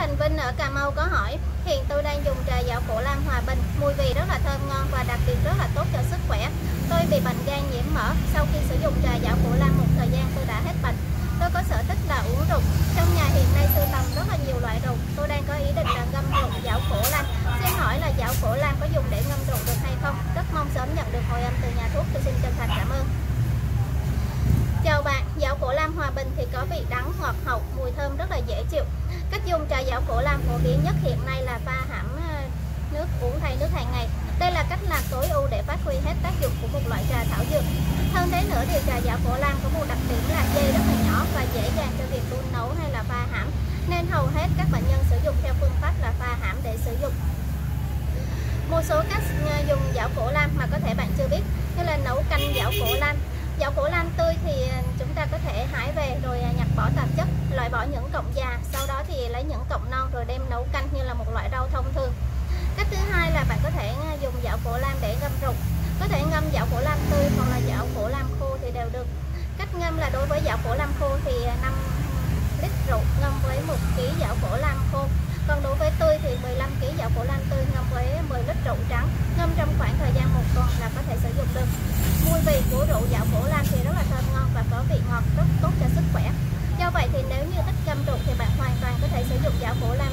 Thành Vinh ở Cà Mau có hỏi, hiện tôi đang dùng trà giảo cổ lam Hòa Bình, mùi vị rất là thơm ngon và đặc biệt rất là tốt cho sức khỏe. Tôi bị bệnh gan nhiễm mỡ, sau khi sử dụng trà giảo cổ lam một thời gian tôi đã hết bệnh. Tôi có sở thích là uống rượu, trong nhà hiện nay sưu tầm rất là nhiều loại rượu. Tôi đang có ý định là ngâm rượu giảo cổ lam. Xin hỏi là giảo cổ lam có dùng để ngâm rượu được hay không? Rất mong sớm nhận được hồi âm từ nhà thuốc. Tôi xin chân thành cảm ơn. Chào bạn, giảo cổ lam Hòa Bình thì có vị đắng, ngọt hậu, mùi thơm rất là dễ chịu. Cách dùng trà giảo cổ lam phổ biến nhất hiện nay là pha hãm nước uống thay nước hàng ngày. Đây là cách làm tối ưu để phát huy hết tác dụng của một loại trà thảo dược. Hơn thế nữa thì trà giảo cổ lam có một đặc điểm là dây rất là nhỏ và dễ dàng cho việc đun nấu hay là pha hãm, nên hầu hết các bệnh nhân sử dụng theo phương pháp là pha hãm để sử dụng. Một số cách dùng giảo cổ lam mà có thể bạn chưa biết, như là nấu canh giảo cổ lam. Giảo cổ lam tươi thì chúng ta có thể hái về rồi nhặt bỏ tạp chất, loại bỏ những cọng già, sau đó thì lấy những cọng non rồi đem nấu canh như là một loại rau thông thường. Cách thứ hai là bạn có thể dùng giảo cổ lam để ngâm rượu. Có thể ngâm giảo cổ lam tươi hoặc là giảo cổ lam khô thì đều được. Cách ngâm là đối với giảo cổ lam khô thì 5 lít rượu ngâm với 1 kg giảo cổ lam khô. Còn đối với tươi thì 15 kg giảo cổ lam tươi ngâm với 10 lít rượu trắng. Ngâm trong khoảng thời gian 1 tuần là có thể sử dụng được. Mùi vị của rượu giảo cổ lam thì rất là thơm ngon và có vị ngọt rất tốt cho sức khỏe. Do vậy thì nếu như thích ngâm rượu thì bạn hoàn toàn có thể sử dụng giảo cổ lam